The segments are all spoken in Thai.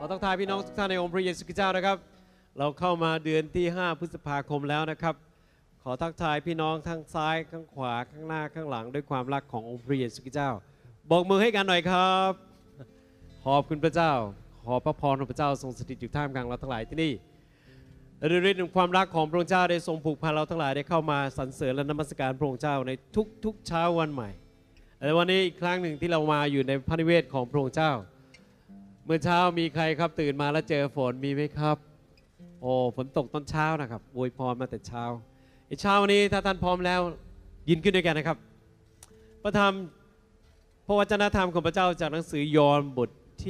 อทักทายพี่น้องทุกท่านในองค์พระเยซูคริสต์เจ้านะครับเราเข้ามาเดือนที่5พฤษภาคมแล้วนะครับขอทักทายพี่น้องทั้งซ้ายข้างขวาข้างหน้าข้างหลังด้วยความรักขององค์พระเยซูคริสต์เจ้าบอกมือให้กันหน่อยครับขอบคุณพระเจ้าขอพระพรของพระเจ้าทรงสถิตอยู่ท่ามกลางเราทั้งหลายที่นี่ฤทธิ์แห่งความรักของพระองค์เจ้าได้ทรงผูกพันเราทั้งหลายได้เข้ามาสรรเสริญและนมัสการพระองค์เจ้าในทุกๆเช้าวันใหม่และวันนี้อีกครั้งหนึ่งที่เรามาอยู่ในพระนิเวศของพระองค์เจ้าเมื่อเช้ามีใครครับตื่นมาแล้วเจอฝนมีไหมครับโอ้ฝนตกตอนเช้านะครับอวยพรมาแต่เช้าเช้าวันนี้ถ้าท่านพร้อมแล้วยินขึ้นด้วยกันนะครับพระธรรมพระวจนะธรรมของพระเจ้าจากหนังสือยอห์นบท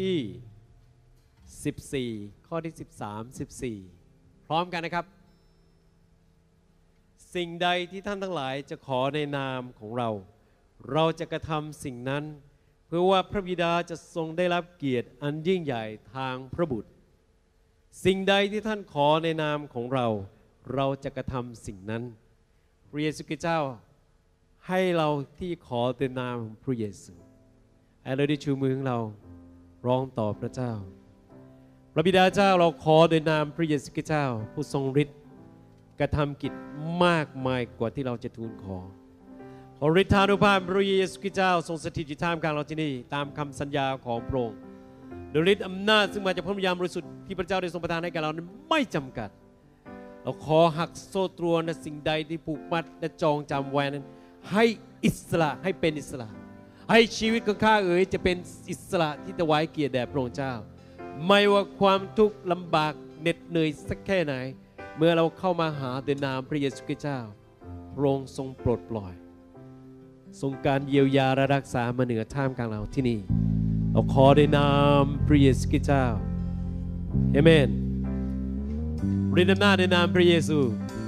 ที่14ข้อที่13-14พร้อมกันนะครับสิ่งใดที่ท่านทั้งหลายจะขอในนามของเราจะกระทำสิ่งนั้นเพื่อว่าพระบิดาจะทรงได้รับเกียรติอันยิ่งใหญ่ทางพระบุตรสิ่งใดที่ท่านขอในนามของเราจะกระทำสิ่งนั้นพระเยซูคริสต์เจ้าให้เราที่ขอในนามของพระเยซูให้เราได้ชูมือของเราร้องต่อพระเจ้าพระบิดาเจ้าเราขอโดยนามพระเยซูคริสต์เจ้าผู้ทรงฤทธิ์กระทำกิจมากมายกว่าที่เราจะทูลขอฤทธานุภาพพระเยซูคริสต์เจ้าทรงสถิตอยู่ท่ามกลางเราที่นี่ตามคำสัญญาของพระองค์โดยฤทธิ์อำนาจซึ่งมาจากพระวิญญาณบริสุทธิ์ที่พระเจ้าได้ทรงประทานให้แก่เรานั้นไม่จำกัดเราขอหักโซ่ตรวนและสิ่งใดที่ผูกมัดและจองจำไว้นั้นให้อิสระให้เป็นอิสระให้ชีวิตของข้าจะเป็นอิสระที่ถวายเกียรติแด่พระองค์เจ้าไม่ว่าความทุกข์ลำบากเหน็ดเหนื่อยสักแค่ไหนเมื่อเราเข้ามาหาในนามพระเยซูคริสต์เจ้าพระองค์ทรงปลดปล่อยทรงการเยียวยาและรักษามาเหนือท่ามกลางเราที่นี่เราขอในนามพระเยซูคริสต์เจ้าเอเมนฤทธิ์อำนาจในนามพระเยซู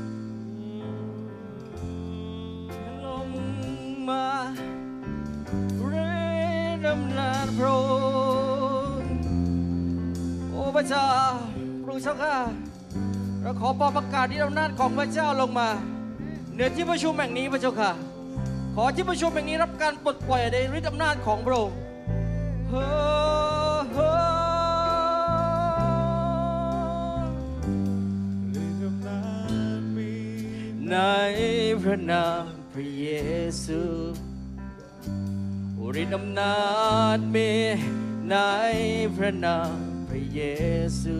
ลงมาฤทธิ์อำนาจพระองค์โอ้พระเจ้าพระเจ้าข้าเราขอประกาศฤทธิ์อำนาจของพระเจ้าลงมาเหนือที่ประชุมแห่งนี้พระเจ้าค่ะขอที่ประชุมแห่งนี้รับการปลดปล่อยในฤทธิ์อำนาจของพระองค์ในพระนามพระเยซูฤทธิ์อำนาจมีในพระนามพระเยซู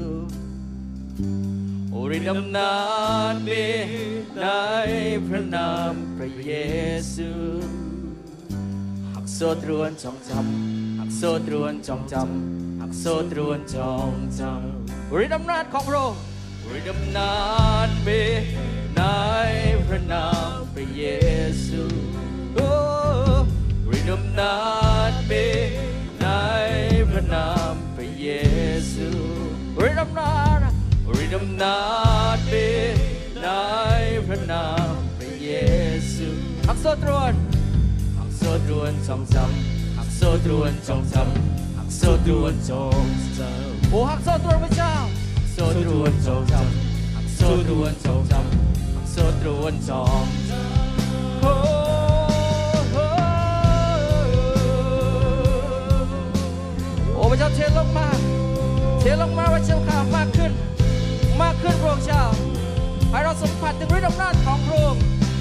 ฤทธิ์อำนาจมีในพระนามพระเยซูหักโซ่ตรวนจองจำหักโซ่ตรวนจองจำหักโซ่ตรวนจองจำฤทธิ์อำนาจของพระองค์ฤทธิ์อำนาจมีในพระนามพระเยซูฤทธิ์อำนาจมีในพระนามพระเยซูฤทธิ์อำนาจฤทธิ์อำนาจมีในพระนามพระเยซูหักโซ่ตรวนจองจำหักโซ่ตรวนจองจำหักโซ่ตรวนจองจำโอ้หักโซ่ตรวนพระเจ้าหักโซ่ตรวนจองจำหักโซ่ตรวนจองจำหักโซ่ตรวนจองจำโอ้พระเจ้าเทลงมาพระเจ้าข้ามากขึ้นพระองค์เจ้าให้เราสัมผัสถึงฤทธิ์อำนาจของพระองค์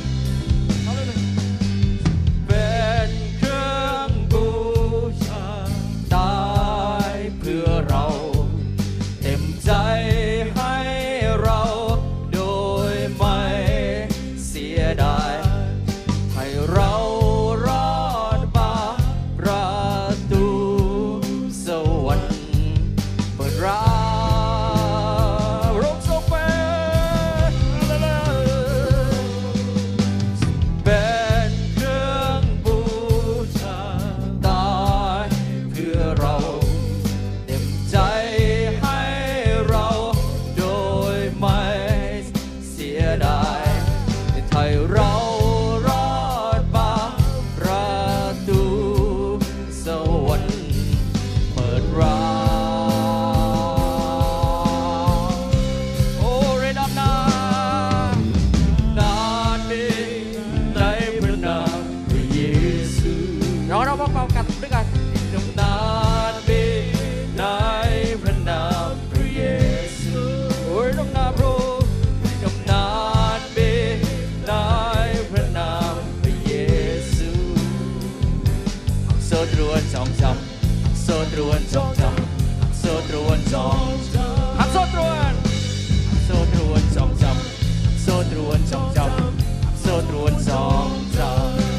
เป็นเครื่องบูชาตายเพื่อเราเต็มใจให้เราโดยไม่เสียดายให้เรารอดมาประตูสวรรค์เปิดรับตรวนจองจำโซตรวนจองจำโซตรวนจองหักโซตรวนโซตรวนจองจำโซตรวนจองจำโซตรวนจองจำ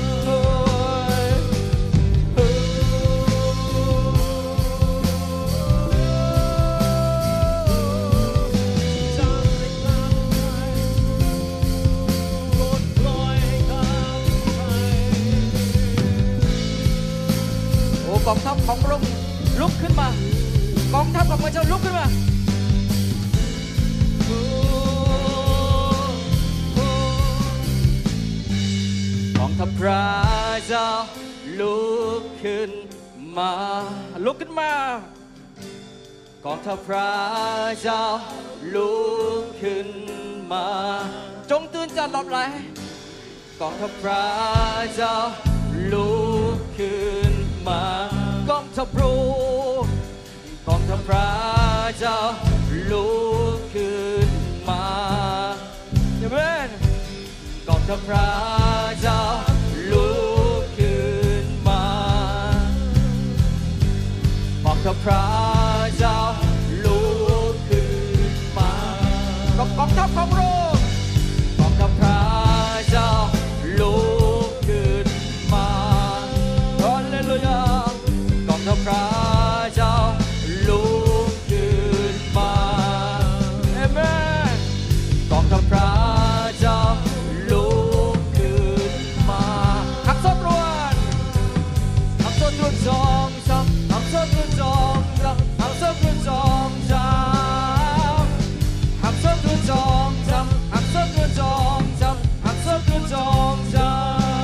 กองทัพของพระองค์ลุกขึ้นมากองทัพของพระเจ้าลุกขึ้นมากองทัพพระเจ้าลุกขึ้นมาลุกขึ้นมากองทัพพระเจ้าลุกขึ้นมาจงตื่นจากหลับไหลกองทัพพระเจ้าลุกขึ้นมากองทัพพระกองทัพพระเจ้าลุกขึ้นมาเดี๋ยวเพื่อนกองทัพพระเจ้าลุกขึ้นมากองทัพพระเจ้าลุกขึ้นมากองทัพของพระองค์กองทัพพระเจ้าลุกขึ้นมาฮาเลลูยากองทัพพระเจ้าลุกขึ้นมาเอเมนกองทัพพระเจ้าลุกขึ้นมาหักโซ่ตรวนหักโซ่ตรวนจองจำหักโซ่ตรวนจองจำหักโซ่ตรวนจองจำหักโซ่ตรวนจองจำหักโซ่ตรวนจองจำหักโซ่ตรวนจองจำ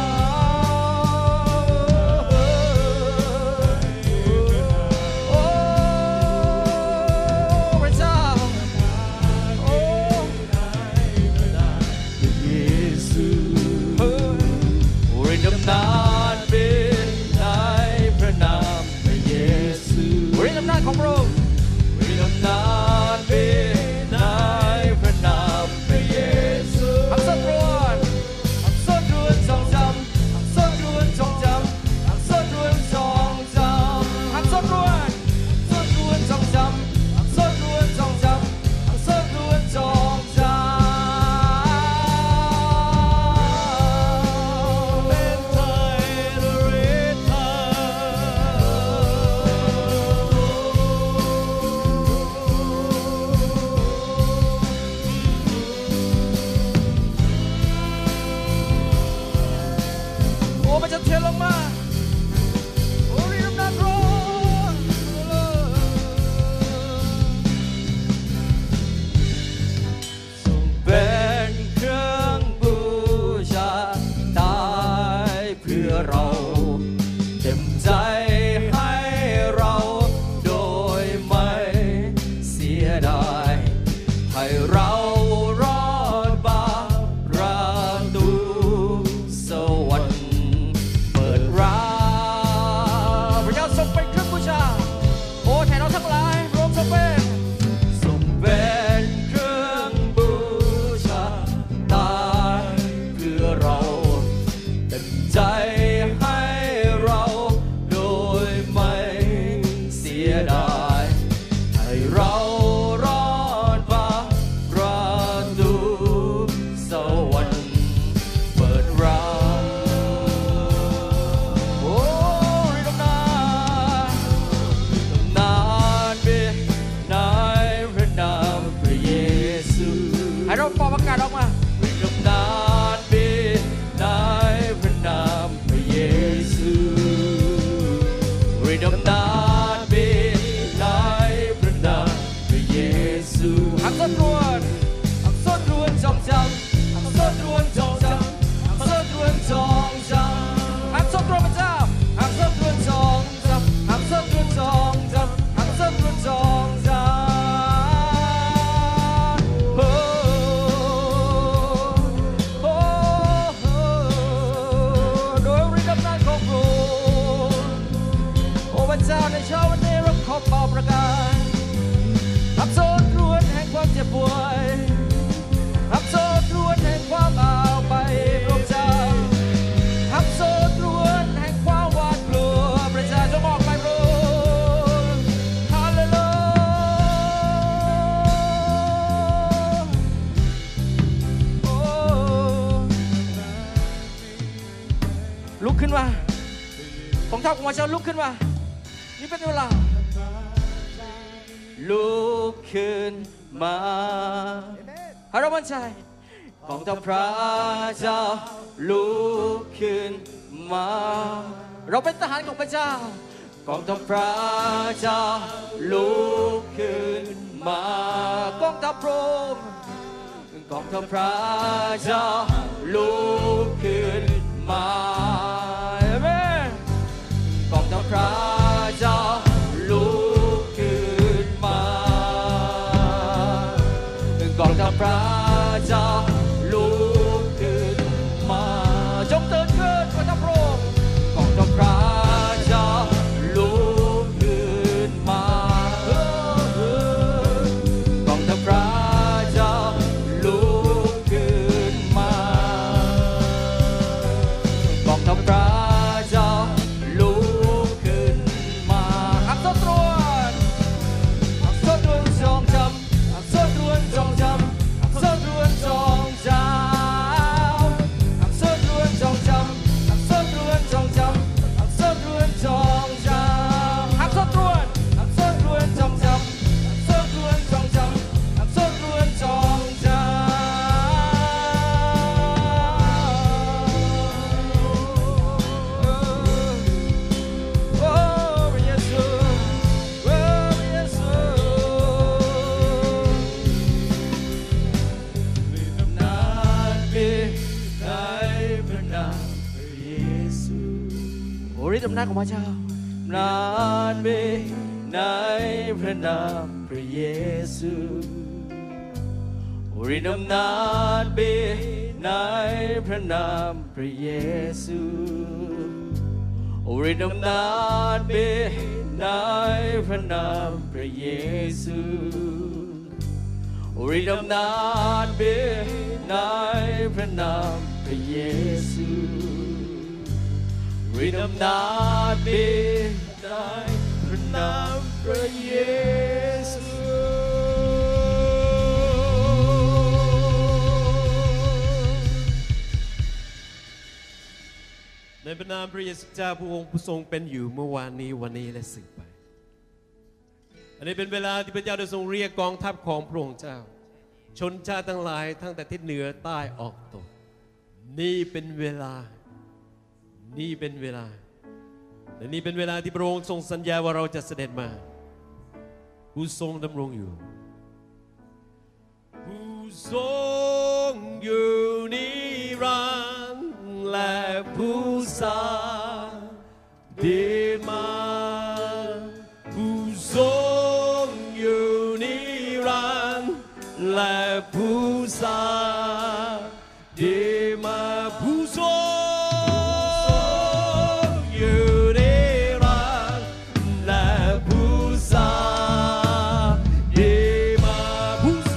นานเป็นในพระนามพระเยซูฤทธิ์อำนาจของพระองค์ฤทธิ์อำนาจเป็นในพระนามพระเยซูหักโซ่ตรวนหักโซ่ตรวนจองจำหักโซ่ตรวนจองจำหักโซ่ตรวนจองจำหักโซ่ตรวนโซ่ตรวนจองจำหักโซ่ตรวนจองจำหักโซ่ตรวนจองจำมันจะเทลงมาโอ้ยน้ำตาร้อนส่งเป็นเครื่องบูชาตายเพื่อเราเต็มใจให้เราโดยไม่เสียดายให้เรารอดบาประตูสวรรค์เปิดร้าลุกขึ้นมากองทัพของพระเจ้าลุกขึ้นมานี่เป็นเวลาลุกขึ้นมาให้เรามั่นใจกองทัพพระเจ้าลุกขึ้นมาเราเป็นทหารของพระเจ้ากองทัพพระเจ้าลุกขึ้นมากองทัพพระองค์กองทัพพระเจ้าลุกขึ้นมาเอเมนกองทัพพระเจ้าลุกขึ้นมากองทัพพระเจ้าลุกขึ้นมาจงตื่นขึ้นกองทัพพระองค์กองทัพพระเจ้าลุกขึ้นมากองทัพพระเจ้าลุกขึ้นมากองทัพพระเจ้าลุกขึ้นมาอักษรตรวนอักษรตรวนจงจำอักษรตรวนจงจำอักษรตรวนจงจำอักษรตรวนจงจำอักษรตรวนจงจำอักษรตรวนจงจำอักษรตรวนอักษรตรวนจงจำอักษรตรวนจงจำอักษรตรวนจงจำโอ้พระเยซูโอ้พระเยซูนานปีในพระนามพระเยซูโอ้ฤทธิ์อำนาจของพระเจ้านานปีในพระนามพระเยซูฤทธิ์อำนาจปีในพระนามพระเยซูฤทธิ์อำนาจปีในพระนามพระเยซูฤทธิ์อำนาจปีในพระนามพระเยซูฤทธิ์อำนาจปีในพระนามพระเยซูในพระนามพระเยซูเจ้าพระองค์ผู้ทรงเป็นอยู่เมื่อวานนี้วันนี้และสืบไปอันนี้เป็นเวลาที่พระเจ้าได้ทรงเรียกกองทัพของพระองค์เจ้าชนชาติทั้งหลายทั้งแต่ทิศเหนือใต้ออกตกนี่เป็นเวลาและนี่เป็นเวลาที่พระองค์ทรงสัญญาว่าเราจะเสด็จมาผู้ทรงดำรงอยู่ผู้ทรงอยู่นิรันดร์และผู้สร้างดีมาผู้ทรงอยู่นิรันดร์และผู้สร้างดีมาผู้ทรงอยู่นิรันดร์และผู้สร้างดีมาผู้ท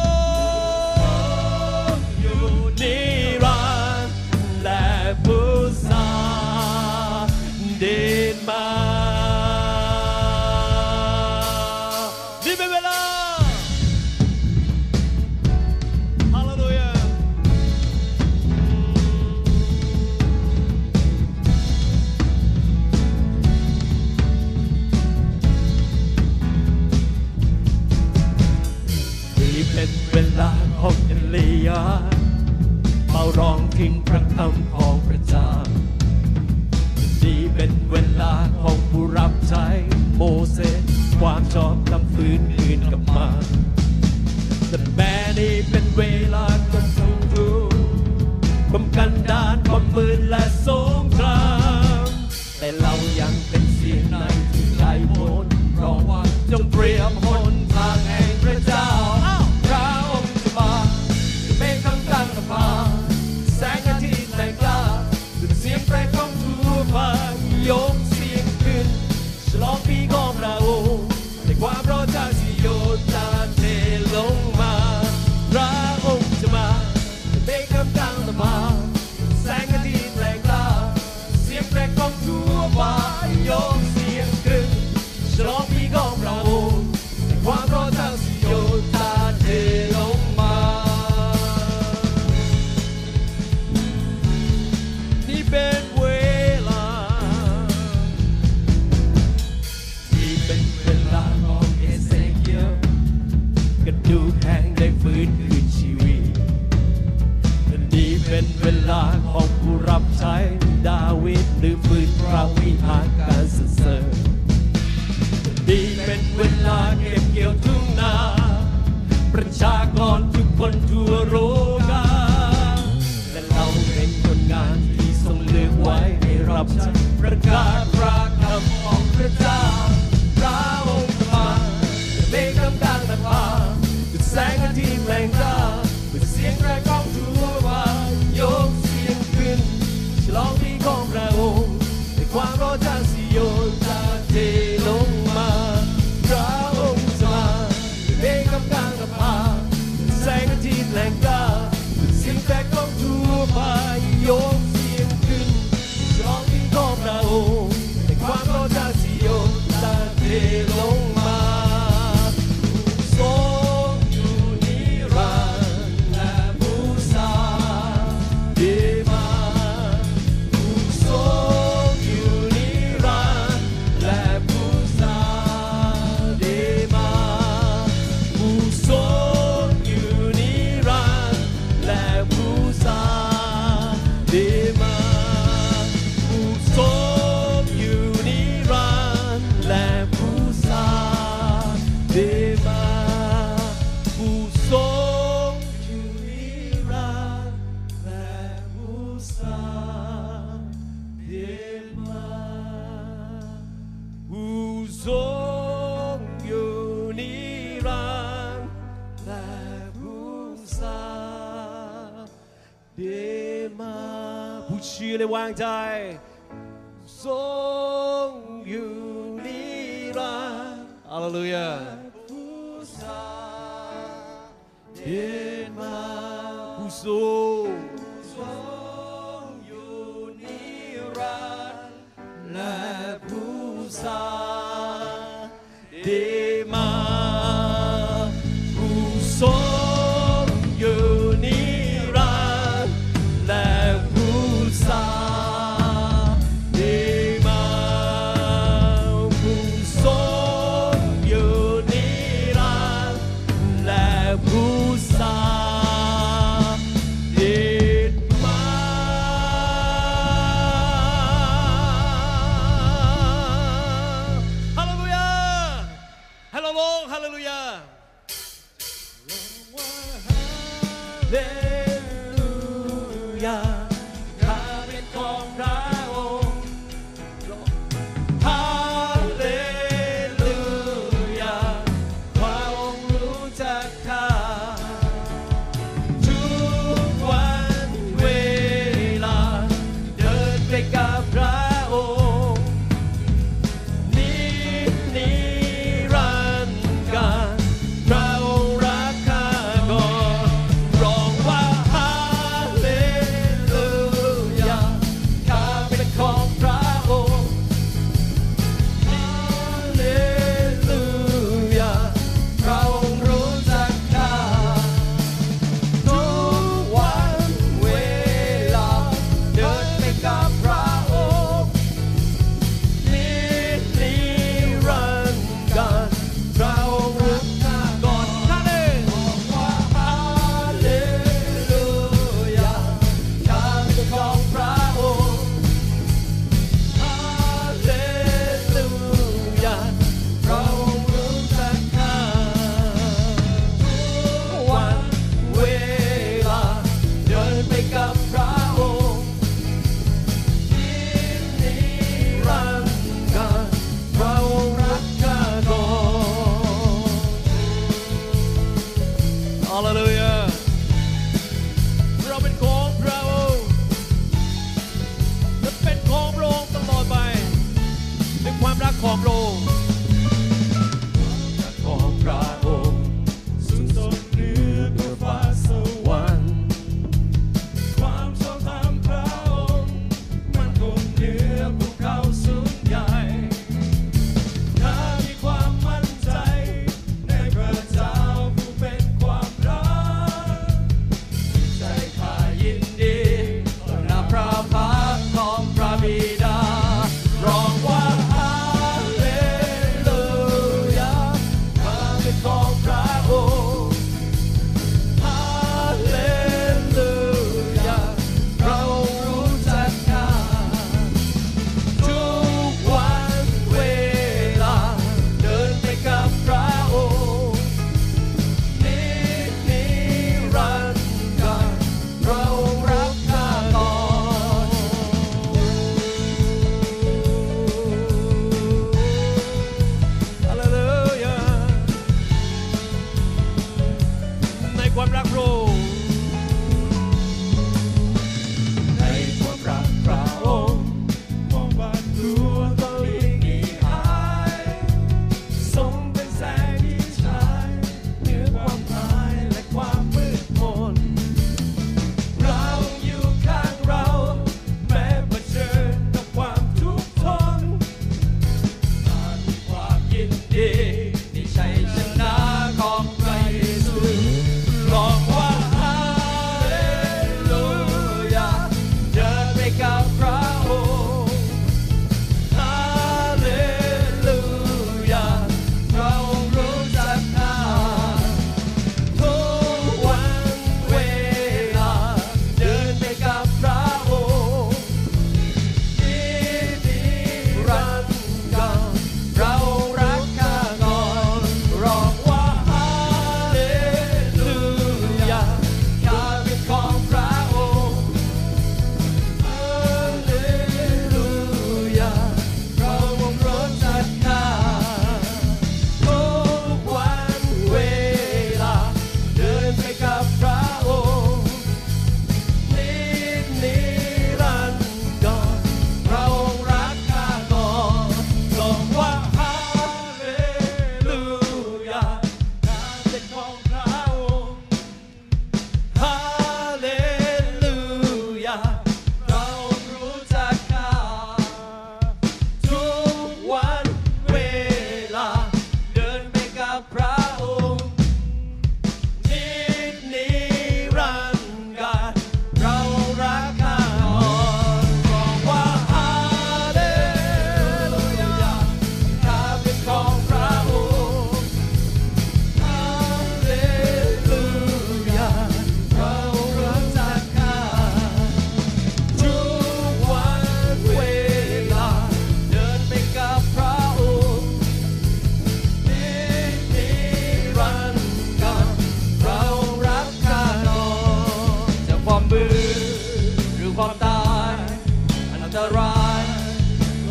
รงอยู่นิรันดร์และผู้สร้างดีมานี่เป็นเวลาฮาเลลูยานี่เป็นเวลาของเอลียาเฝ้าร้องถึงพระคำของพระเจ้านี่เป็นเวลาของผู้รับใช้โมเสสความชอบธรรมฟื้นคืนกลับมาแต่แม้นี่เป็นเวลาของทุกทุกความกันดารความมืดและสงครามแต่เรายังเป็นเสียงในที่ไกลโพ้นเพราะว่าจงเตรียมหนทางแห่งพระเจ้าพระองค์จะมาจะเป็นคำตั้งนภาแสงอาทิตย์แสงกล้าด้วยเสียงแปรของทั่วฟ้ายกเสียงขึ้นฉลองปีของเราในความรอจากสิโยนจะเทลงมาพระองค์จะมาจะเป็นคำตั้งนภาแสงอาทิตย์แสงกล้าเสียงแปรของทั่วฟ้ายกเสียงขึ้นฉลองปีของเราในฉันประกาศพระคำของพระเจ้าพระองค์จะมาเมฆกำลังนำพาเป็นแสงอาทิตย์แรงกล้าเป็นเสียงแรงของทั่วฟ้ายกเสียงขึ้นฉลองปีของพระองค์ในความรอจากซิโยนจะเทลงมาพระองค์จะมาเมฆกำลังนำพาเป็นแสงอาทิตย์แรงกล้าเป็นเสียงแรงของทั่วฟ้ายกเสียงขึ้นฉลองปีของพระองค์ในความรอจากซิโยนจะเทลงมาทรงอยู่นิรันดร์และผู้สร้างเดมาผู้ทรงอยู่นิรันดร์และผู้สร้างเดมาผู้ทรงอยู่นิรันดร์และผู้สร้างเดมาผู้ทรงอยู่นิรันดร์และผู้สร้างเดมาผู้ทรงอยู่นิรันดร์และผู้สร้างเดมาผู้ทรงอยู่นิรันดร์และผู้สร้างเดมาผู้เชื่อและวางใจทรงอยู่นิรันดร์ฮาเลลูยาผู้สร้างเดมาผู้ทรงอยู่นิรันดร์และผู้สร้างเดมาผู้ทรงอยู่นิรันดร์และผู้สร้างเดมาผู้ทรงอยู่นิรันดร์และผู้สร้างเด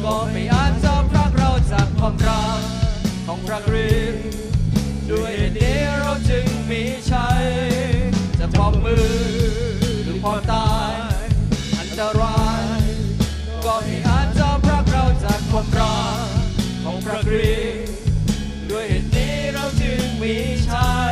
ก็ไม่อาจจะพรากเราจากความรักของพระคริสต์ด้วยเหตุนี้เราจึงมีชัยจะพบมือหรือความตายอันตรายก็ไม่อาจจะพรากเราจากความรักของพระคริสต์ด้วยเหตุนี้เราจึงมีชัย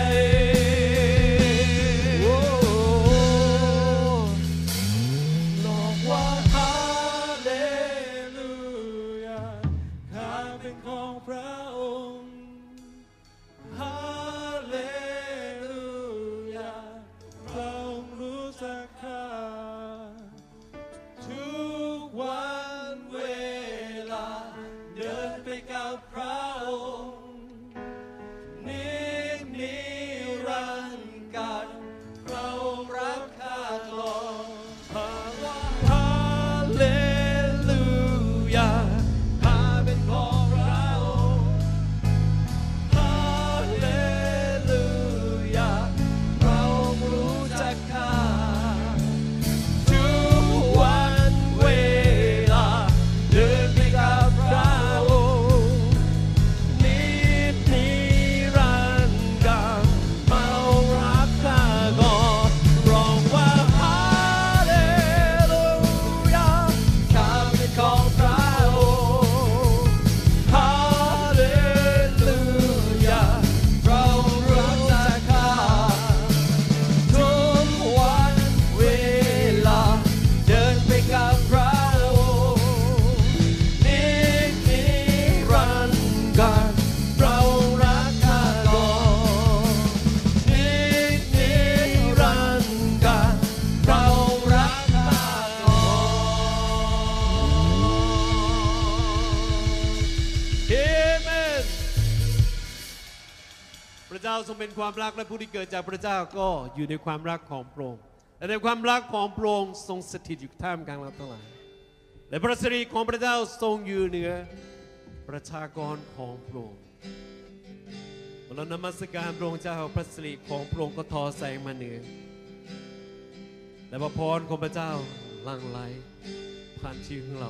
พระเจ้าทรงเป็นความรักและผู้ที่เกิดจากพระเจ้าก็อยู่ในความรักของพระองค์และในความรักของพระองค์ทรงสถิตอยู่ท่ามกลางเราทั้งหลายและพระสิริของพระเจ้าทรงอยู่เหนือประชากรของพระองค์เมื่อเรานมัสการพระองค์เจ้าพระสิริของพระองค์ก็ทอแสงมาเหนือและพระพรของพระเจ้าหลั่งไหลผ่านชีวิตของเรา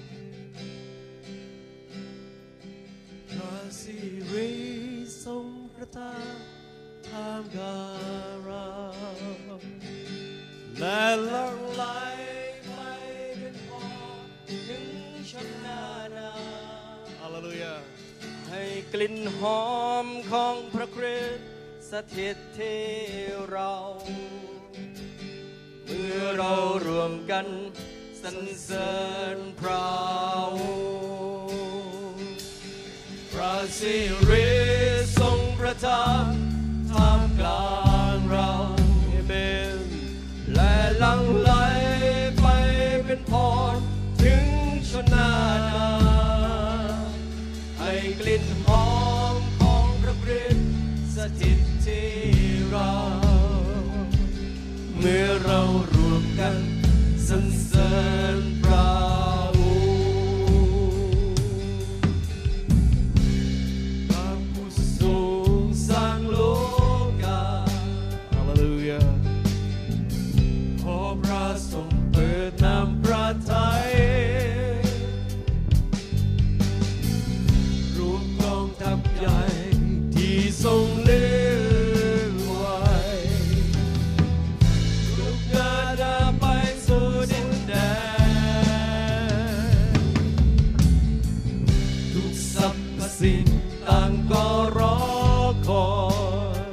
พระสิริทรงประทานท่ามกลางเราและหลั่งไหลไปเป็นพรถึงชนนานาฮาเลลูยาให้กลิ่นหอมของพระคริสต์สถิตที่เราเมื่อเรารวมกันสรรเสริญพระพระสิริทรงประทานท่ามกลางเราเบนและหลั่งไหลไปเป็นพรถึงชนนานาให้กลิ่นหอมของพระคริสต์สถิตที่เราเมื่อเรารวมกันสรรเสริญพระทรงเลือกไว้ทุกงานเดินไปสู่ดินแดนทุกสรรพสิ่งต่างก็รอคอย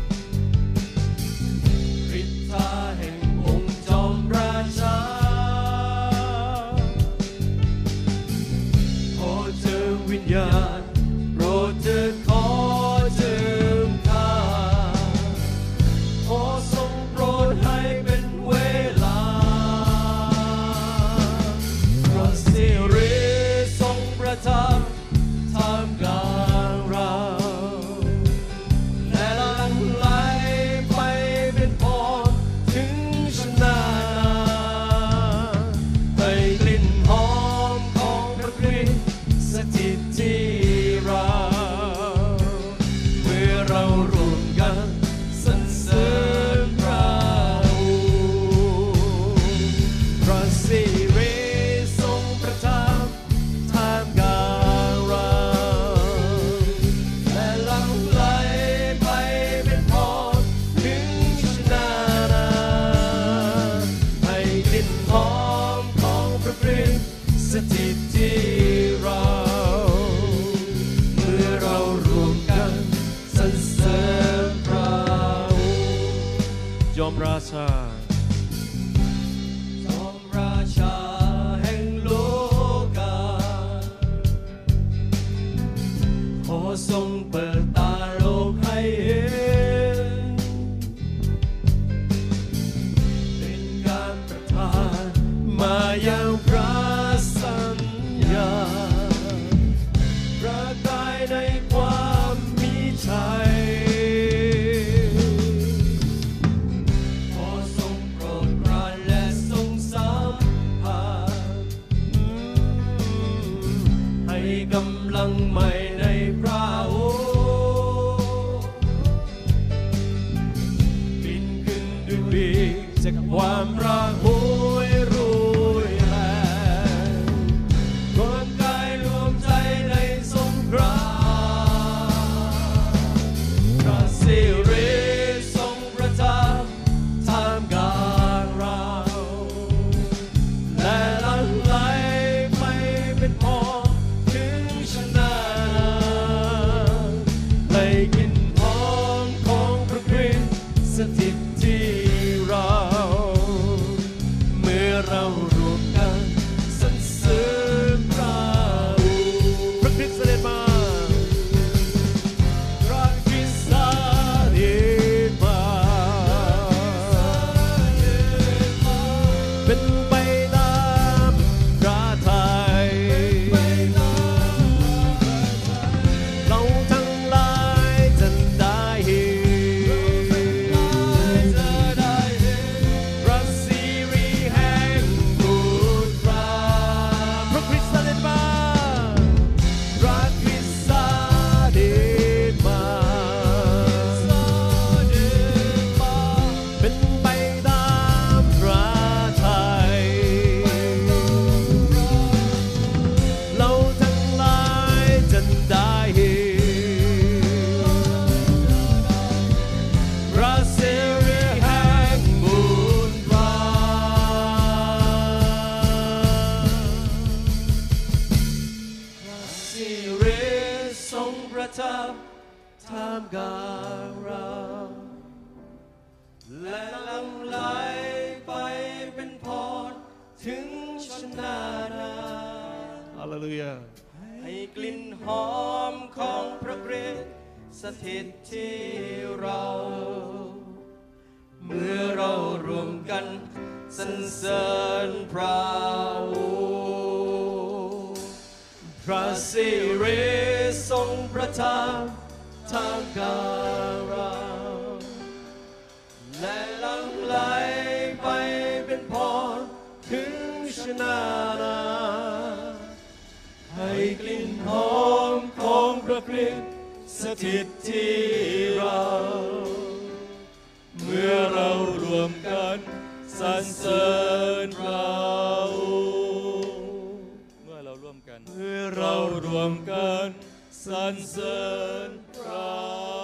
ฤทธาแห่งองค์จอมราชาขอเจอวิญญาณโปรดเถิดที่เราที่เราเมื่อเรารวมกันสรรเสริญพระองค์ยอมราชาแห่งโลกาขอทรงเปิดตาโลกให้เห็นเป็นการประทานมายังพระสัญญาประกายในความมีชัยขอทรงโปรดปรานและทรงสัมผัสให้กำลังใหม่ในพระองค์บินขึ้นด้วยปีกจากความรักโหยรุ่ยแรงรวมกายรวมใจในสงครามพระสิริทรงประทับท่ามกลางเราและหลั่งไหลไปเป็นพรถึงชนะให้กลิ่นหอมของพระคริสต์สถิตที่เราเมื่อเรารวมกันสรรเสริญพระองค์พระคริสต์เสด็จมาพระคริสต์เสด็จมาเป็นไปตามพระทัยเราทั้งหลายจะได้เห็นพระสิริแห่งบุตรพระคริสต์เสด็จมาพระคริสต์เสด็จมาเป็นไปตามพระทัยเราทั้งหลายจะได้เห็นพระสิริแห่งบุญพระสิริทรงประทับท่ามกลางเราและหลั่งไหลไปเป็นพรถึงชนานาฮาเลลูยาให้กลิ่นหอมของพระคริสต์สถิตที่เราเมื่อเรารวมกันสรรเสริญพระองค์พระสิริทรงประทับท่ามกลางเราและหลั่งไหลไปเป็นพรถึงชนานาให้กลิ่นหอมของพระคริสต์สถิตที่เราเมื่อเรารวมกันสรรเสริญพระองค์เมื่อเรารวมกันสรรเสริญพระ